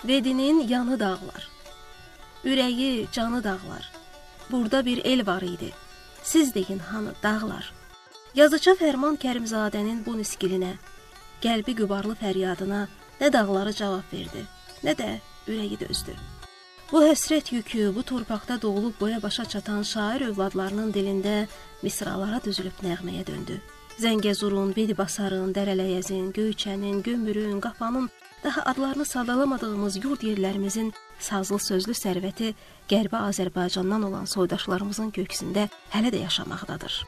Vedinin yanı dağlar, ürəyi, canı dağlar. Burada bir el var idi, siz deyin hanı dağlar. Yazıçı Fərman Kərimzadənin bu niskilinə, qəlbi gübarlı fəryadına nə dağları cavab verdi, nə də ürəyi dözdü. Bu həsrət yükü, bu torpaqda doğulub boya başa çatan şair övladlarının dilində misralara düzülüb nəğməyə döndü. Zəngəzurun, Vedibasarın, Dərələyəzin, Göyçənin, Gömbürün, Qafanın, daha adlarını sadalamadığımız yurd yerlərimizin sazlı sözlü sərvəti Qərbi Azərbaycandan olan soydaşlarımızın köksündə hələ də yaşamaqdadır.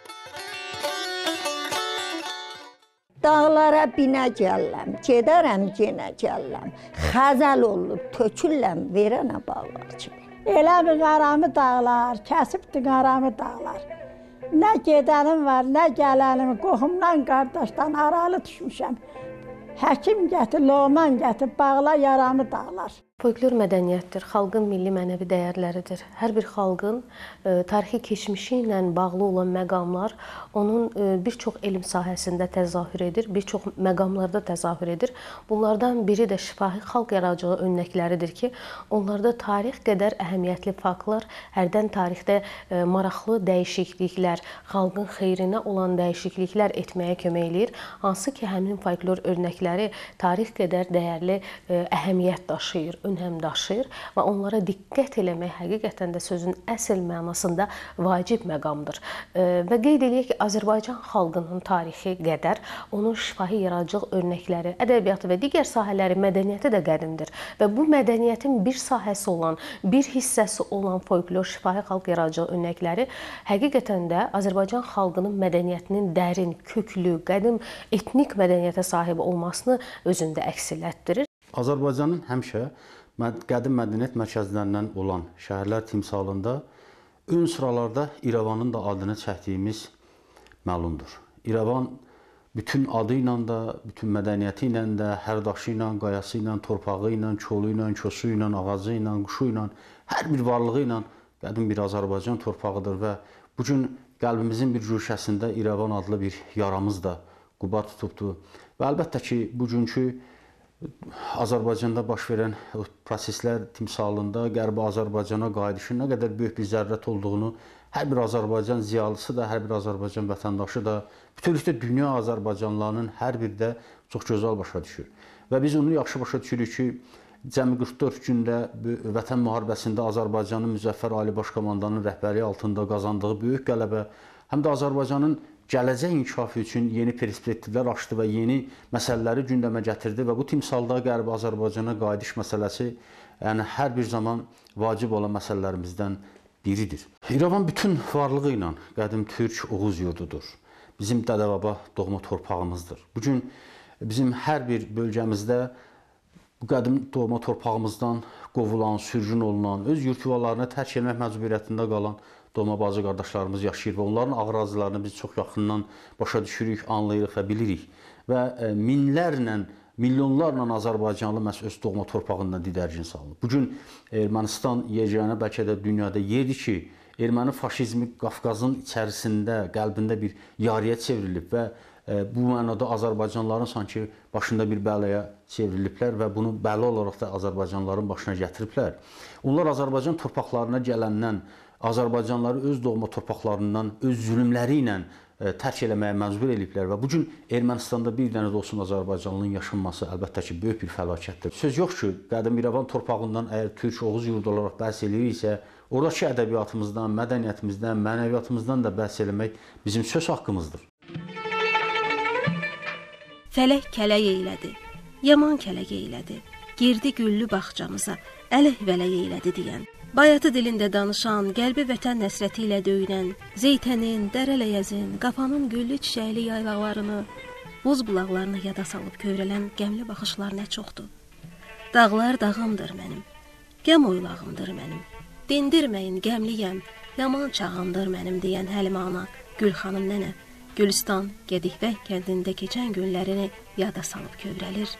Dağlara binə gəlləm, gedərəm yenə gəlləm, xəzəl olub, tökülləm, verənə bağlar kimi. Elə bir qaramı dağlar, kəsibdi qaramı dağlar. Nə gedənim var, nə gələnim, qohumdan, qardaşdan aralı düşmüşəm. Həkim gətir, loğman gətir, bağla yaramı dağlar. Folklor mədəniyyətdir, xalqın milli mənəvi dəyərləridir. Hər bir xalqın tarixi keçmişi ilə bağlı olan məqamlar onun bir çox elm sahəsində təzahür edir, bir çox məqamlarda təzahür edir. Bunlardan biri də şifahi xalq yaradıcılığı örnəkləridir ki, onlarda tarix qədər əhəmiyyətli faktlar, hərdən tarixdə maraqlı dəyişikliklər, xalqın xeyrinə olan dəyişikliklər etməyə kömək eləyir. Hansı ki, həmin folklor örnəkləri tarix qədər dəyərli əhəmiyyət daşıyır, önəm daşıyır və onlara diqqət eləmək həqiqətən də sözün əsl mənasında vacib məqamdır. Və qeyd eləyək ki, Azərbaycan xalqının tarixi qədər onun şifahi yaradıcılıq örnəkləri, ədəbiyyatı və digər sahələri, mədəniyyəti də qədimdir. Və bu mədəniyyətin bir sahəsi olan, bir hissəsi olan folklor, şifahi xalq yaradıcılıq örnəkləri həqiqətən də Azərbaycan xalqının mədəniyyətinin dərin, köklü, qədim, etnik mədəniyyətə sahib olmasını özündə əks etdirir. Azərbaycanın həmişə qədim mədəniyyət mərkəzlərindən olan şəhərlər timsalında ön sıralarda İrəvanın da adını çəkdiyimiz məlumdur. İrəvan bütün adı ilə də, bütün mədəniyyəti ilə də, hər daşı ilə, qayası ilə, torpağı ilə, çolu ilə, kösü ilə, ağacı ilə, quşu ilə, hər bir varlığı ilə qədim bir Azərbaycan torpağıdır və bu gün qəlbimizin bir güşəsində İrəvan adlı bir yaramız da quba tutubdur. Və əlbəttə ki, bugünkü Azərbaycanda baş verən proseslər timsalında Qərbi Azərbaycana qayıdışın nə qədər böyük bir zərrət olduğunu hər bir Azərbaycan ziyalısı da, hər bir Azərbaycan vətəndaşı da, bütövlükdə dünya Azərbaycanlılarının hər biri də çox gözəl başa düşür. Və biz onu yaxşı başa düşürük ki, cəmi 44 gündə Vətən müharibəsində Azərbaycanın Müzəffər Ali Baş Komandanın rəhbərliyi altında qazandığı böyük qələbə, həm də Azərbaycanın gələcək inkişafı üçün yeni perspektivlər açdı və yeni məsələləri gündəmə gətirdi və bu timsalda Qərbi Azərbaycana qayıdış məsələsi hər bir zaman vacib olan məsələlərimizdən biridir. İrəvan bütün varlığı ilə qədim Türk Oğuz yurdudur. Bizim dədə-baba doğma torpağımızdır. Bugün bizim hər bir bölgəmizdə bu qədim doğma torpağımızdan qovulan, sürgün olunan, öz yurd yuvalarını tərk etmək məcburiyyətində qalan doğma bacı qardaşlarımız yaşayır və onların ağrılarını biz çox yaxından başa düşürük, anlayırıq və bilirik. Və minlərlə, milyonlarla Azərbaycanlı məhz öz doğma torpağından didərgin salınır. Bugün Ermənistan yeganə bəlkə də dünyada yerdir ki, erməni faşizmi Qafqazın içərisində, qəlbində bir yarıya çevrilib və bu mənada Azərbaycanlıların sanki başında bir bəlaya çevriliblər və bunu bəla olaraq da Azərbaycanlıların başına gətiriblər. Onlar Azərbaycan torpaqlarına gələndən Azərbaycanlıları öz doğma torpaqlarından, öz zülümləri ilə tərk eləməyə məcbur ediblər və bugün Ermənistanda bir dənə də olsun Azərbaycanlının yaşanması əlbəttə ki, böyük bir fəlakətdir. Söz yox ki, qədim İrəvan torpağından əgər Türk Oğuz yurdu olaraq bəhs eləyiriksə, oradakı ədəbiyyatımızdan, mədəniyyətimizdən, mənəviyyatımızdan da bəhs eləmək bizim söz haqqımızdır. Fələk kələk eylədi, yaman kələk eylədi, girdi güllü bağçamıza, ələk-vələk eylədi deyən. Bayatı dilində danışan, qəlbi vətən nəsrəti ilə döyünən, Zeytənin, Dərələyəzin, Qafanın güllü çiçəkli yaylaqlarını, buz bulaqlarını yada salıb kövrələn qəmli baxışlar nə çoxdur. Dağlar dağımdır mənim, qəm oylağımdır mənim, dindirməyin qəmliyəm, yaman çağımdır mənim deyən Həlimə ana, Gülxanım nənə, Gülüstan, Gedikbək kəndində keçən günlərini yada salıb kövrəlir.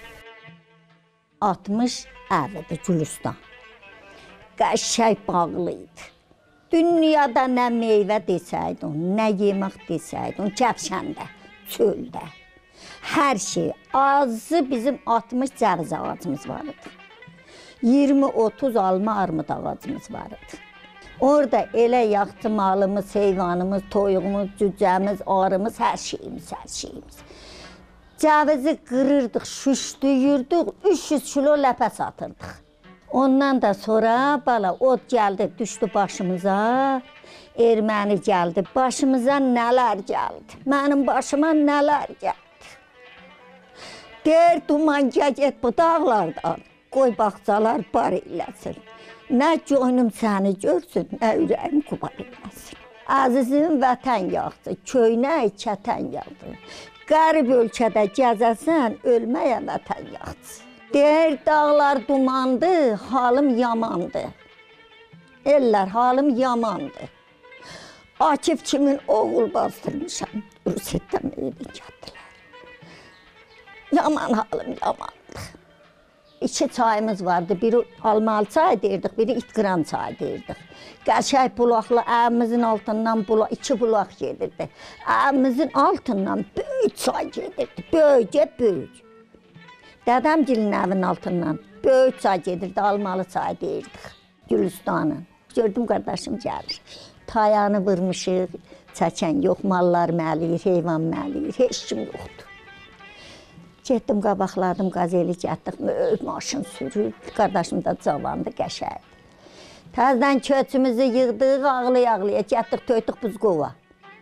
60 əvədə Gülüstan. Qəşəng bağlı idi. Dünyada nə meyvə desəydin, nə yemək desəydin, Kəpşəndə, çöldə. Hər şey, azı bizim 60 cəviz ağacımız var idi. 20-30 alma armud ağacımız var idi. Orada elə yaxçı malımız, heyvanımız, toyuğumuz, cücəmiz, arımız, hər şeyimiz. Cəvizi qırırdıq, şüşlüyürdük, 300 kilo ləpə satırdıq. Ondan da sonra bala od gəldi, düşdü başımıza. Erməni gəldi, başımıza nələr gəldi. Mənim başıma nələr gəldi. Deyir, duman get bu dağlardan, qoy bağçalar bar eləsin. Nə gönlüm səni görsün, nə ürəyim qubar eləsin. Əzizim vətən yaxdı, köynək kətən yaxdı. Qərib ölkədə gəzəsən, ölməyə vətən yaxdı. Deyir, dağlar dumandı, halım yamandı. Ellər, halım yamandı. Akif kimin oğul bastırmışam, Rusetdən meyli gəldilər. Yaman halım yamandı. 2 çayımız vardı, biri almalı çay deyirdik, biri itqiran çay deyirdik. Qəşəy bulaqlı əvimizin altından 2 bulaq gedirdi. Əvimizin altından böyük çay gedirdi, böyük. Dədəmgilin evinin altından böyük çay gedirdi, almalı çay deyirdik. Gülüstanın. Gördüm qardaşım gəlir. Tayanı vurmuşuq, çəkən yox, mallar məliyir, heyvan məliyir, heç kim yoxdur. Getdim, qabaqladım, qazeli gətdik, maşın sürür. Qardaşım da cavandı, qəşəkdir. Təzdən köçümüzü yığdıq, ağlaya-ağlaya gətdik, töydük Buzqova.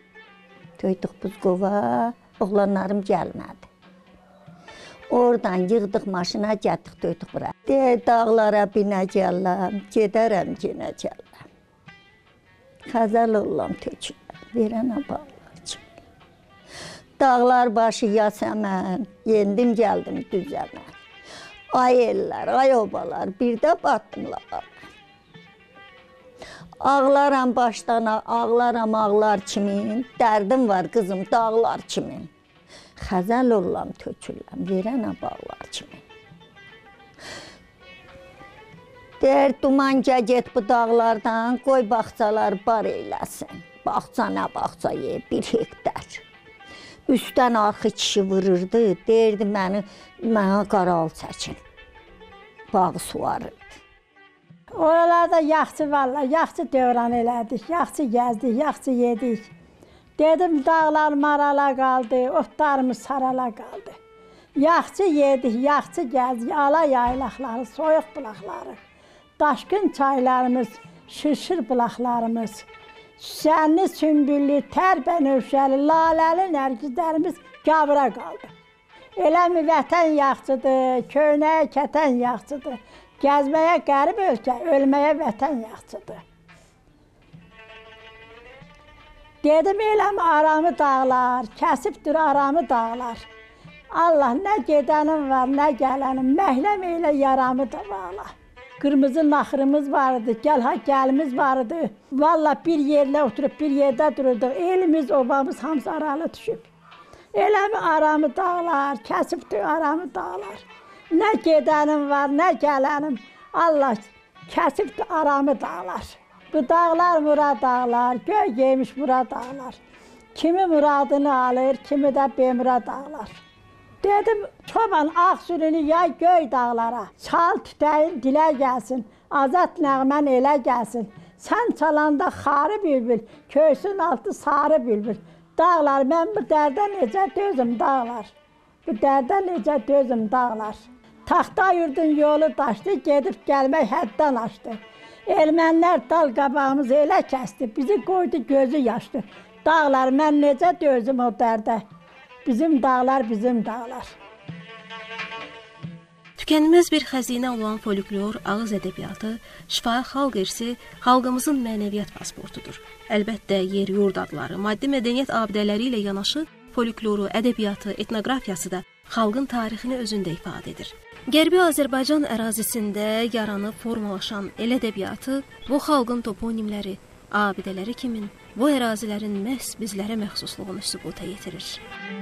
Oğlanlarım gəlmədi. Oradan yığdıq maşına, gətdik, töydük bura. Deyək, dağlara binəcələm, gedərəm, genəcələm. Xəzəl oğlan töküləm, verənə bağlar kimi. Dağlar başı yasəmən, yendim gəldim düzəmən. Ay ellər, ay obalar, bir də batdım lağam. Ağlaram başdana, ağlaram ağlar kimin, dərdim var qızım dağlar kimin. Xəzəl oğlan töküləm, verənə bağlar kimin. Deyir, duman get bu dağlardan, qoy bağçalar bar eyləsin. Bağça nə bağça ye, 1 hektar. Üstdən arxı kişi vururdu, deyirdi mənə qaral çəkin. Bağı suvarırdı. Oralarda yaxçı valla, yaxçı dövran elədik, yaxçı gəzdik, yaxçı yedik. Dedim, dağlar marala qaldı, otlarımız sarala qaldı. Yaxçı yedik, yaxçı gəzdik, ala yaylaqları, soyuq bulaqları. Daşqın çaylarımız, şırşır bulaqlarımız, süsənli, sümbüllü, tərbənövşəli, laləli nərgizlərimiz gavra qaldı. Eləmi vətən yaxçıdır, köynəyə kətən yaxçıdır, gəzməyə qərib ölkə, ölməyə vətən yaxçıdır. Dedim, eləmi aramı dağlar, kəsibdir aramı dağlar. Allah, nə gedənim var, nə gələnim, məhləm elə yaramı da bağlar. Qırmızı naxırımız vardı, gəlimiz vardı. Valla bir yerlə oturub, bir yerdə dururduq. Elimiz, obamız hamısı aralı düşüb. Eləmi aramı dağlar, kəsibdir aramı dağlar. Nə gedənim var, nə gələnim. Allah kəsibdir aramı dağlar. Bu dağlar murad dağlar, göy geymiş murad dağlar. Kimi muradını alır, kimi də bemurad dağlar. Dedim, çoban ağ sürünü yay göy dağlara, çal tütəyin dilə gəlsin, azad nəğmən elə gəlsin. Sən çalanda xarı bülbül, köysün altı sarı bülbül. Dağlar, mən bu dərdə necə dözüm dağlar, bu dərdə necə dözüm dağlar. Taxta yurdun yolu daşdı, gedib gəlmək həddən aşdı. Ermənlər dal qabağımızı elə kəsdi, bizi qoydu gözü yaşdı. Dağlar, mən necə dözüm o dərdə. Bizim dağlar, bizim dağlar. Tükənməz bir xəzinə olan folklor, ağız ədəbiyyatı, şifahi xalq irsi xalqımızın mənəviyyat pasportudur. Əlbəttə, yer, yurd adları, maddi mədəniyyət abidələri ilə yanaşı folkloru, ədəbiyyatı, etnoqrafiyası da xalqın tarixini özündə ifadə edir. Qərbi Azərbaycan ərazisində yaranıb formalaşan el ədəbiyyatı bu xalqın toponimləri, abidələri kimin bu ərazilərin məhz bizlərə məxsusluğunu sübuta yetirir.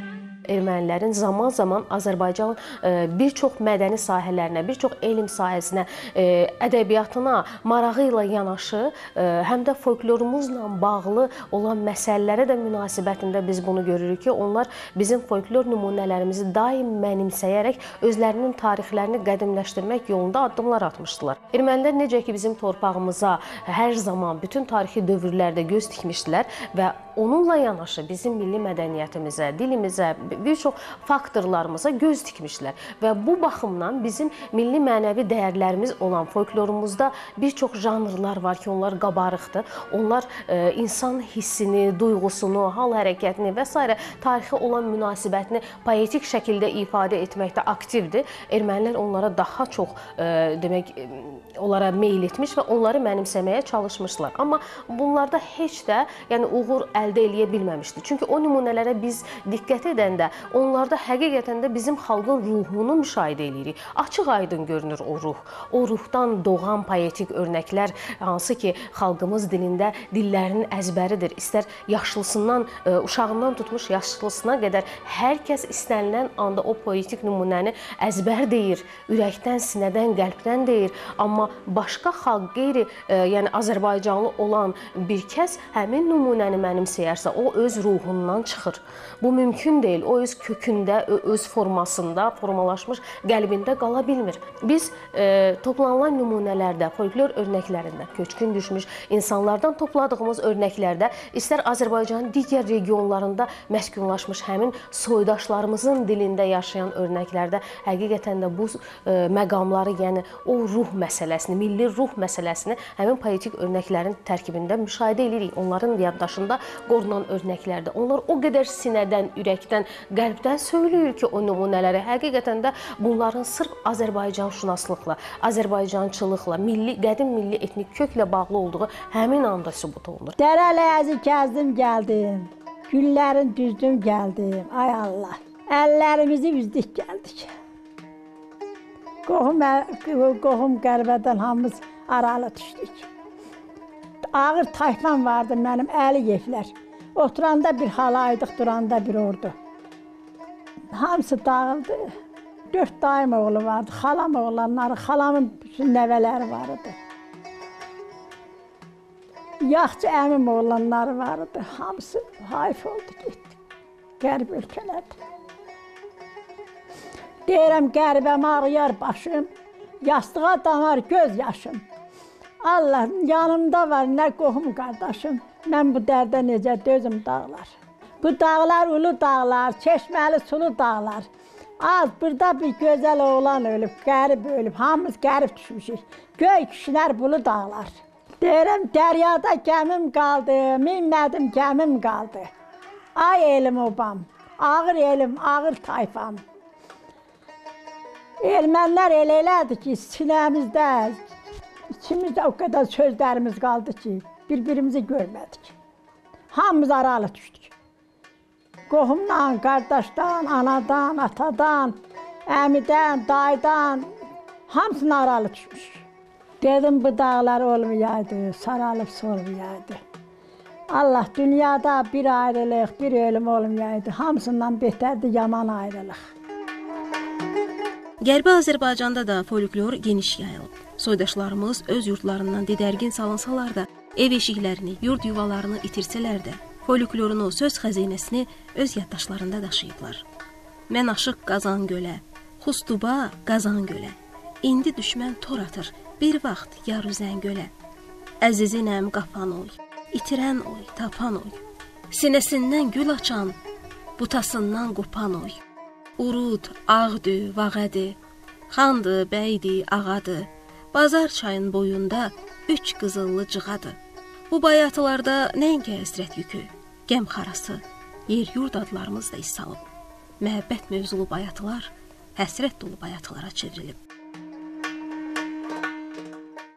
ermənilərin zaman-zaman Azərbaycan bir çox mədəni sahələrinə, bir çox elm sahəsinə, ədəbiyyatına marağı ilə yanaşı, həm də folklorumuzla bağlı olan məsələlərə də münasibətində biz bunu görürük ki, onlar bizim folklor nümunələrimizi daim mənimsəyərək özlərinin tarixlərini qədimləşdirmək yolunda addımlar atmışdılar. Ermənilər necə ki, bizim torpağımıza hər zaman bütün tarixi dövrlərdə göz dikmişdilər və onunla yanaşı bizim milli mədəniyyətimizə, dilimizə, bir çox faktorlarımıza göz dikmişlər və bu baxımdan bizim milli mənəvi dəyərlərimiz olan folklorumuzda bir çox janrlar var ki, onlar qabarıqdır. Onlar insan hissini, duyğusunu, hal hərəkətini və s. tarixi olan münasibətini poetik şəkildə ifadə etməkdə aktivdir. Ermənilər onlara daha çox demək, onlara meyl etmiş və onları mənimsəməyə çalışmışlar. Amma bunlarda heç də yəni uğur əldə eləyə bilməmişdi. Çünki o nümunələrə biz diqqət edəndə onlarda həqiqətən də bizim xalqın ruhunu müşahidə edirik. Açıq-aydın görünür o ruh. O ruhdan doğan poetik örnəklər, hansı ki, xalqımız dilində dillərinin əzbəridir. İstər yaşlısından, uşağından tutmuş yaşlısına qədər hər kəs istənilən anda o poetik nümunəni əzbər deyir, ürəkdən, sinədən, qəlbdən deyir. Amma başqa xalq, qeyri, yəni Azərbaycanlı olan bir kəs həmin nümunəni mənimsəyərsə, o öz ruhundan çıxır. Bu mümkün deyil. O öz kökündə, öz formasında, formalaşmış qəlbində qala bilmir. Biz toplanılan nümunələrdə, folklor örnəklərində, köçkün düşmüş insanlardan topladığımız örnəklərdə, istər Azərbaycanın digər regionlarında məskunlaşmış həmin soydaşlarımızın dilində yaşayan örnəklərdə həqiqətən də bu məqamları, yəni o ruh məsələsini, milli ruh məsələsini həmin poetik örnəklərin tərkibində müşahidə edirik. Onların yaddaşında qorunan örnəklərdə. Onlar o qədər sinədən, ürəkdən, qəlbdən söyləyir ki, o nümunələri həqiqətən də bunların sırf Azərbaycan şünaslıqla, Azərbaycançılıqla, qədim milli etnik köklə bağlı olduğu həmin anda sübut olunur. Dərələyəzi kəzdim, gəldim. Güllərin düzdüm, gəldim. Ay Allah. Əllərimizi üzdük, gəldik. Qohum qərbədən hamımız aralı düşdük. Ağır tayfan vardı mənim, Əliyevlər. Oturanda bir halaydıq, duranda bir ordu. Hamısı dağıldı. 4 dayım oğlu vardı, xalam oğlanları, xalamın bütün nəvələri vardı. Yaxçı əmim oğlanları vardı, hamısı hayf oldu, getdi. Qərib ölkələrdi. Deyirəm, qəribəm ağrıyar başım, yastığa damar göz yaşım. Allah, yanımda var nə qohum qardaşım, mən bu dərdə necə dözüm dağlar. Bu dağlar ulu dağlar, çeşməli sulu dağlar. Az, burada bir gözəl oğlan ölüb, qərib ölüb, hamımız qərib düşmüşük. Göy kişilər bulu dağlar. Deyirəm, dəryada gəmim qaldı, minmədim gəmim qaldı. Ay elim obam, ağır elim, ağır tayfam. Ermənilər elə elədi ki, sinəmizdə, İçimizdə o qədər sözlərimiz qaldı ki, bir-birimizi görmədik. Hamımız aralı düşdük. Qohumdan, qardaşdan, anadan, atadan, əmidən, dayıdan, hamısını aralı düşmüşük. Dedim, bu dağlar olmayaydı, saralıb solmayaydı. Allah, dünyada bir ayrılıq, bir ölüm olmayaydı, hamısından betərdi yaman ayrılıq. Qərbi Azərbaycanda da folklor geniş yayılıb. Soydaşlarımız öz yurtlarından didərgin salınsalar da, ev eşiklərini, yurd yuvalarını itirsələr də, folklorunu, söz xəzinəsini öz yaddaşlarında daşıyıblar. Mən aşıq Qazan gölə, Xustuba Qazan gölə, indi düşmən tor atır, bir vaxt yar üzən gölə. Əzizinəm qapan oy, itirən oy, tapan oy, sinəsindən gül açan, butasından qopan oy. Urud, ağdü, vağədi, xandı, bəydi, ağadı, Bazar çayın boyunda 3 qızıllı cığadı. Bu bayatılarda nəinki həsrət yükü, qəm xarası, yer-yurd adlarımız da iz salıb. Məhəbbət mövzulu bayatılar həsrət dolu bayatılara çevrilib.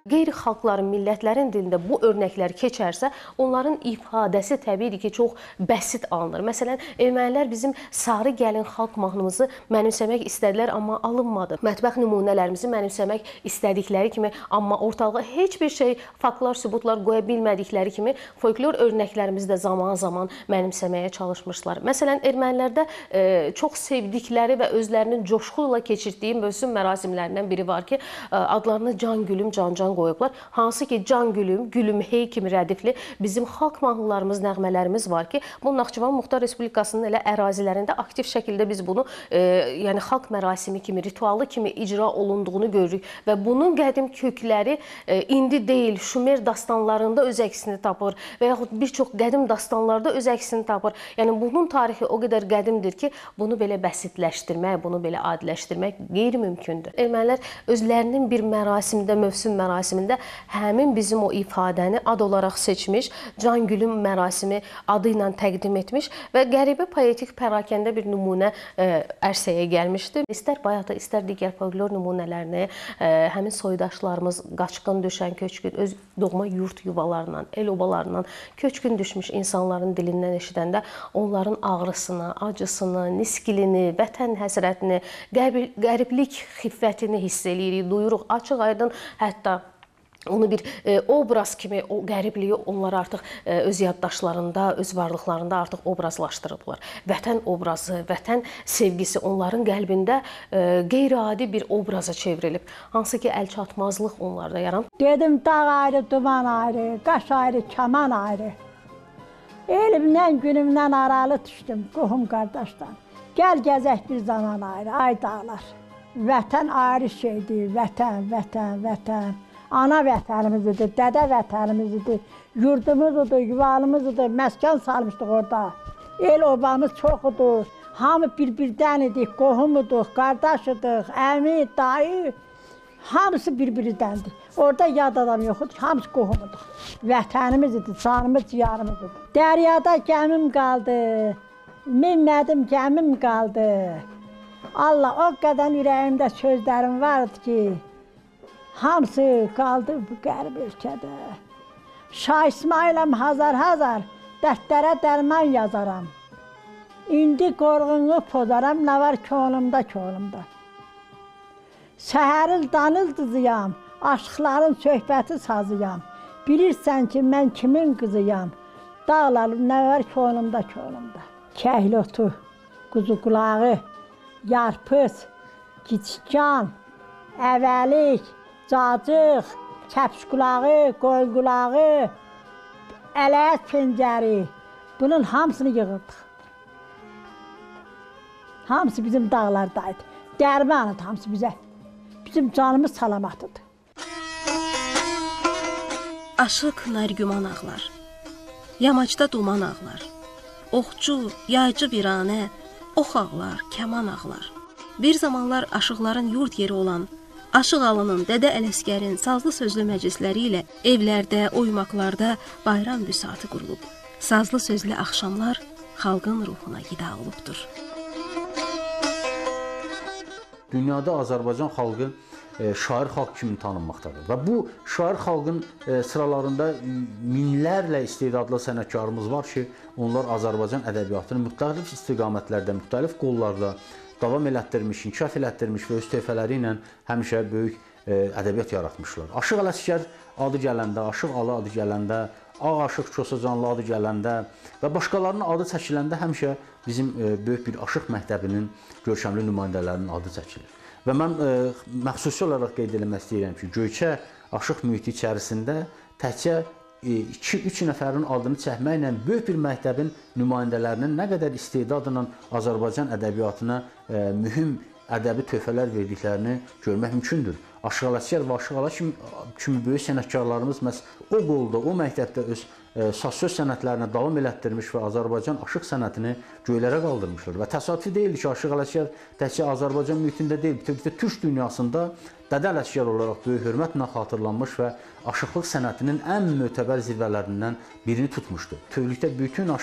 Qeyri-xalqların, millətlərin dilində bu örnəklər keçərsə, onların ifadəsi təbii ki, çox bəsit alınır. Məsələn, ermənilər bizim sarı gəlin xalq mahnımızı mənimsəmək istədilər, amma alınmadı. Mətbəx nümunələrimizi mənimsəmək istədikləri kimi, amma ortalığa heç bir şey, faktlar, sübutlar qoya bilmədikləri kimi folklor örnəklərimizi də zaman-zaman mənimsəməyə çalışmışlar. Məsələn, ermənilərdə çox sevdikləri və özlərinin coşqu ilə keçirdiyi mövsüm mərasimlərindən biri var ki, adlarını Can Gülüm, Can qoyublar. Hansı ki, Can Gülüm, Gülüm Hey kimi rədifli bizim xalq mahnılarımız, nəğmələrimiz var ki, bu Naxçıvan Muxtar Respublikasının elə ərazilərində aktiv şəkildə biz bunu yəni xalq mərasimi kimi, ritualı kimi icra olunduğunu görürük və bunun qədim kökləri indi deyil, Şumer dastanlarında öz əksini tapır və yaxud bir çox qədim dastanlarda öz əksini tapır. Yəni bunun tarixi o qədər qədimdir ki, bunu belə bəsitləşdirmək, bunu belə adiləşdirmək qeyri-mümkündür. Ermənilər özlərinin bir mərasimdə, mövsüm mərasimində həmin bizim o ifadəni ad olaraq seçmiş, Can Gülüm mərasimi adı ilə təqdim etmiş və qəribə poetik pərakəndə bir nümunə ərsəyə gəlmişdi. İstər bayatı, istər digər folklor nümunələrini həmin soydaşlarımız qaçqın düşən, köçkün, öz doğma yurt yuvalarından, el obalarından köçkün düşmüş insanların dilindən eşidəndə onların ağrısını, acısını, niskilini, vətən həsrətini, qəriblik xiffətini hiss eləyirik, duyuruq, açıq-aydın, hətta onu bir obraz kimi, o qəribliyi onlar artıq öz yaddaşlarında, öz varlıqlarında artıq obrazlaşdırıblar. Vətən obrazı, vətən sevgisi onların qəlbində qeyri-adi bir obraza çevrilib. Hansı ki, əlçatmazlıq onlarda yaranıb. Dedim, dağ ayrı, duman ayrı, qaş ayrı, kaman ayrı. Elimdən, günümdən aralı düşdüm, qohum qardaşdan. Gəl gəzək bir zaman ayrı, ay dağlar. Vətən ayrı şeydir, vətən, vətən, vətən. Ana vətənimizdir, dədə vətənimizdir, yurdumuzdur, yuvalımızdır, məskən salmışdıq orada. El obamız çoxudur, hamı bir-birdən idik, qohumuduq, qardaşıdıq, əmi, dayı, hamısı bir-birdəndir. Orada yad adam yoxudur, hamısı qohumuduq. Vətənimizdir, canımız, ciyarımızdır. Dəryada gəmim qaldı, minmədim gəmim qaldı. Allah, o qədər ürəyimdə sözlərim vardı ki, hamısı qaldı bu qərib ölkədə. Şah İsmailəm hazar-hazar, dərdlərə dərman yazaram. İndi qorğunu pozaram, nə var könlümdə, könlümdə. Səhəril danıl dızıyam, aşıqların söhbəti sazıyam. Bilirsən ki, mən kimin qızıyam, dağlarım, nə var könlümdə, könlümdə. Kəhlotu, quzu qulağı, yarpız, giçkan, əvəlik, cacıq, kəpş qulağı, qoy qulağı, ələt pencəri, bunun hamısını yığırdıq. Hamısı bizim dağlardaydı. Dərmanıdır hamısı bizə. Bizim canımız salamatıdır. Aşıq nərgüman ağlar, yamacda duman ağlar, oxçu, yaycı viranə, ox ağlar, kəman ağlar. Bir zamanlar aşıqların yurd yeri olan Aşıq Alının, Dədə Ələsgərin sazlı sözlü məclisləri ilə evlərdə, oymaqlarda bayram büsatı qurulub. Sazlı sözlü axşamlar xalqın ruhuna qida olubdur. Dünyada Azərbaycan xalqı şair xalq kimi tanınmaqdadır və bu şair xalqın sıralarında minlərlə istedadlı sənətkarımız var ki, onlar Azərbaycan ədəbiyyatını müxtəlif istiqamətlərdə, müxtəlif qollarda davam elətdirmiş, inkişaf elətdirmiş və öz töhfələri ilə həmişə böyük ədəbiyyat yaratmışlar. Aşıq Ələsgər adı gələndə, Aşıq Alı adı gələndə, Ağ Aşıq Kosacanlı adı gələndə və başqalarının adı çəkiləndə həmişə bizim böyük bir aşıq məktəbinin görkəmli nümayəndələrinin adı çəkilir. Və mən məxsusi olaraq qeyd etmək istəyirəm ki, Göyçə aşıq mühiti içərisində təkcə 2-3 nəfərin adını çəkməklə böyük bir məktəbin nümayəndələrinin nə qədər istedadla Azərbaycan ədəbiyyatına mühüm ədəbi töhfələr verdiklərini görmək mümkündür. Aşıq Ələsgər və Aşıq Ala kimi böyük sənətkarlarımız məhz o qolda, o məktəbdə öz saz-söz sənətlərinə davam elətdirmiş və Azərbaycan aşıq sənətini göylərə qaldırmışlar. Və təsadüfi deyildi ki, Aşıq Ələsgər təkcə Azərbaycan mühitində deyil, bütövlükdə türk dünyasında Dədə Ələsgər olaraq böyük hörmətlə xatırlanmış və aşıqlıq sənətinin ən mötəbər zirvələrindən birini tutmuşdu. Bütövlükdə bütün aşıq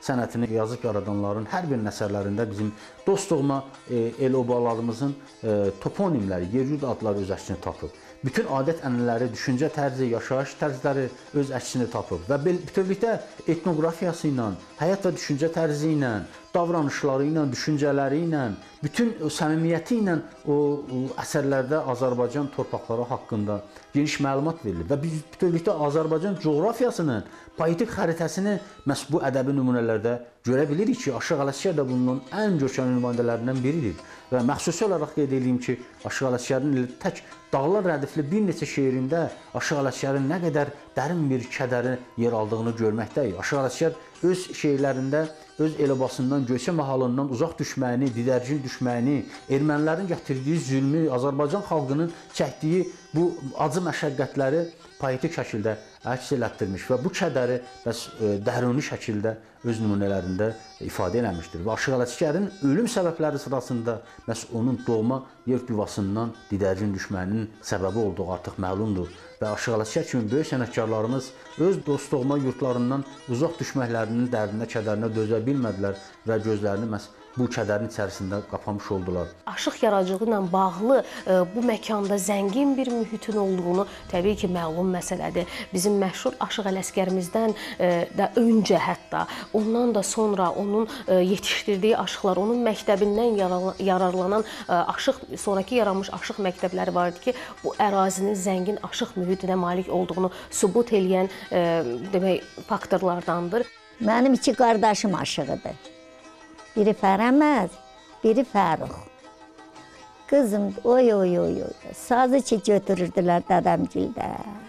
sənətini yazıb yaradanların hər bir əsərlərində bizim dostluğuma el-obalarımızın toponimləri, yer-yurd adları öz əksini tapıb. Bütün adət-ənənələri, düşüncə tərzi, yaşayış tərzləri öz əksini tapıb və bütövlükdə etnoqrafiyası ilə, həyat və düşüncə tərzi ilə, davranışları ilə, düşüncələri ilə, bütün səmimiyyəti ilə o əsərlərdə Azərbaycan torpaqları haqqında geniş məlumat verilir və biz bütövlükdə Azərbaycan coğrafiyasının poetik xəritəsini məhz bu ədəbi nümunələrdə görə bilirik ki, Aşıq Ələsgər də bunun ən görkəmli nümayəndələrindən biridir və məxsusi olaraq qeyd edeyim ki, Aşıq Ələsgərin tək Dağlar rədifli bir neçə şeirində Aşıq Ələsgərin nə qədər dərin bir kədəri yer aldığını görməkdəyik. Aşıq Ələsgər öz şeirlərində öz el-obasından, Göyçə mahalından uzaq düşməyini, didərgin düşməyini, ermənilərin gətirdiyi zülmü, Azərbaycan xalqının çəkdiyi bu acı məşəqqətləri poetik şəkildə əks elətdirmiş və bu kədəri dəruni şəkildə öz nümunələrində ifadə eləmişdir. Və Aşıq Ələsgərin ölüm səbəbləri sırasında məhz onun doğma yer yuvasından didərgin düşməyinin səbəbi olduğu artıq məlumdur. Və Aşıq Ələsgər kimi böyük sənətkarlarımız öz dostluğuma yurtlarından uzaq düşməklərinin dərdinə, kədərinə dözə bilmədilər və gözlərini məhz bu kədərin içərisində qapamış oldular. Aşıq yaradıcılığı ilə bağlı bu məkanda zəngin bir mühitin olduğunu təbii ki, məlum məsələdir. Bizim məşhur Aşıq Ələsgərimizdən də öncə hətta, ondan da sonra onun yetişdirdiyi aşıqlar, onun məktəbindən yararlanan aşıq, sonraki yaranmış aşıq məktəbləri var idi ki, bu ərazinin zəngin aşıq mühitinə malik olduğunu sübut eləyən demək, faktorlardandır. Mənim 2 qardaşım aşığıdır. Biri Fərəməz, biri Fərux. Qızım, oy, sazı ki götürürdülər dədəmgildə.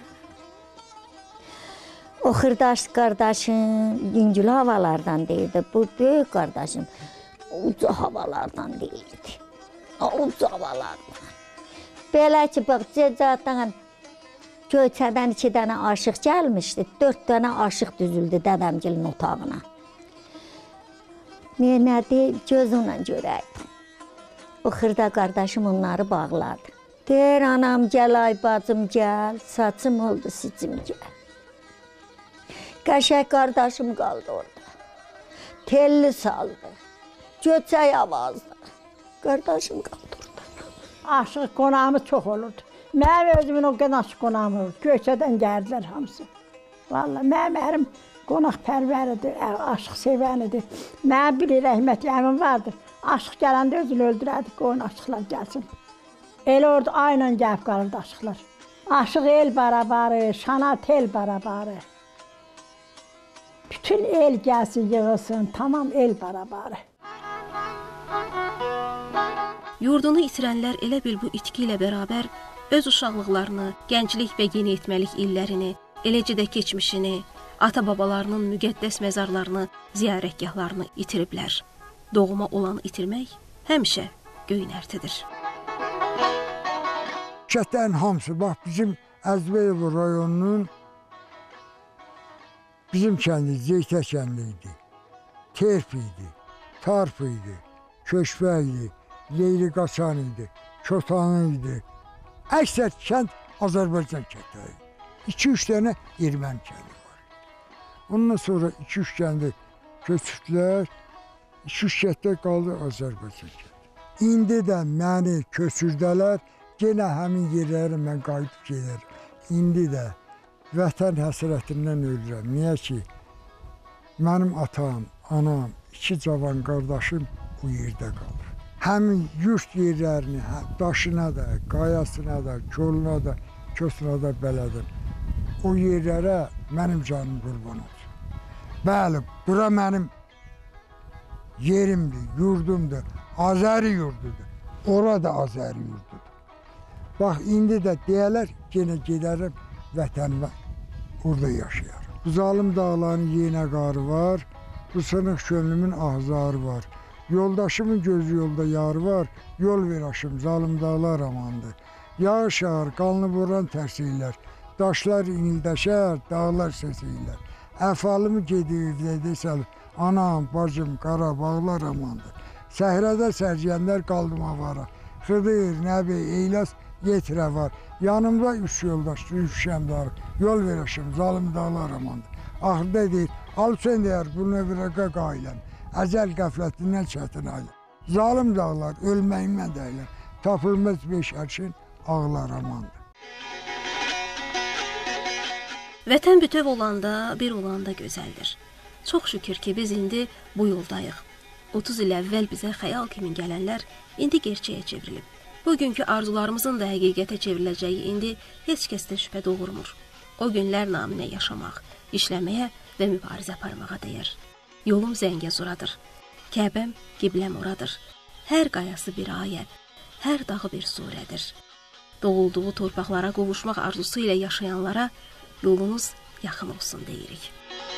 O xırdaş qardaşım yüngül havalardan deyildi. Bu böyük qardaşım uca havalardan deyildi. Uca havalardan. Belə ki, bax, cəcətdən Göyçədən 2 dənə aşıq gəlmişdi. 4 dənə aşıq düzüldü dədəmgilin otağına. Nədir, gözünlə görəkdim. O xırda qardaşım onları bağladı. Deyir, anam gəl, ay bacım gəl, saçım oldu sicim gəl. Qəşək qardaşım qaldı orada. Telli saldı, göçək avazdı. Qardaşım qaldı orada. Aşıq qonağımız çox olurdu. Mənim özümün o qədər aşıq qonağım olurdu. Göyçədən gəldilər hamısı. Vallahi mənim ərim qonaqpərvəridir, aşıq sevənidir. Mənim bir rəhmətli əmim vardı. Aşıq gələndə özünü öldürərdi, qoyun aşıqlar gəlsin. Elə orada ayla gəlib qalırdı aşıqlar. Aşıq el barabarı, şana tel barabarı. Bütün el gəlsin, yığılsın, tamam el barabarı. Yurdunu itirənlər elə bil bu itki ilə bərabər öz uşaqlıqlarını, gənclik və yeniyetməlik illərini, eləcə də keçmişini, ata-babalarının müqəddəs məzarlarını, ziyarətgahlarını itiriblər. Doğuma olanı itirmək həmişə göynərtidir. Kəndlərin hamısı, bax bizim Əzbəyev rayonunun bizim kəndi Zeytə kəndi idi. Terp idi, Tarp idi, Köşbə idi, Leyli Qaçan idi, Kötanı idi. Əksər kənd Azərbaycan kəndləri idi. 2-3 dənə erməni kəndi var. Ondan sonra 2-3 kəndi köçürdülər, 2-3 kənddə qaldı Azərbaycan kəndi. İndi də məni köçürdələr, yenə həmin yerlərə mən qayıdıb gedərəm. İndi də vətən həsrətindən ölürəm. Niyə ki, mənim atam, anam, 2 cavan qardaşım bu yerdə qalır. Həmin yurt yerlərini daşına da, qayasına da, koluna da, kösuna da bələdim. O yerlərə mənim canım qurban olsun. Bəli, bura mənim yerimdir, yurdumdur, Azəri yurdudur. Ora da Azəri yurdudur. Bax, indi də deyərlər, yenə gedərəm vətənimə, orada yaşayarım. Bu zalım dağların yenə qarı var, bu sınıq könlümün ahzarı var. Yoldaşımın gözü yolda yarı var, yol ver aşım, zalım dağlar amandır. Yağış yağar, qanlı vuran tərsiylər, daşlar inildəşər, dağlar səsiylər. Əfalımı gedir, desəl, anam, bacım, Qarabağlar amandır. Səhrədə sərgənlər qaldım avara, Xıdır, Nəbi, Eyləs, yetirə var. Yanımda 3 yoldaş, 3 şəmdarı, yol ver aşım, zalım dağlar amandır. Axırda deyir, Alsan deyər, bunu övrəqə qailəm. Əzəl qəflətindən çətin ailəm. Zalim dağlar, ölməyimə deyilər. Tapılmaz beş ərşin ağlar amandır. Vətən bütöv olanda, bir olanda gözəldir. Çox şükür ki, biz indi bu yoldayıq. 30 il əvvəl bizə xəyal kimi gələnlər indi gerçəyə çevrilib. Bugünkü arzularımızın da həqiqətə çevriləcəyi indi heç kəsdə şübhə doğurmur. O günlər naminə yaşamaq, işləməyə və mübarizə aparmağa dəyər. Yolum Zəngəzuradır. Kəbəm, qibləm oradır. Hər qayası bir ayə, hər dağı bir surədir. Doğulduğu torpaqlara qovuşmaq arzusu ilə yaşayanlara yolunuz yaxın olsun deyirik.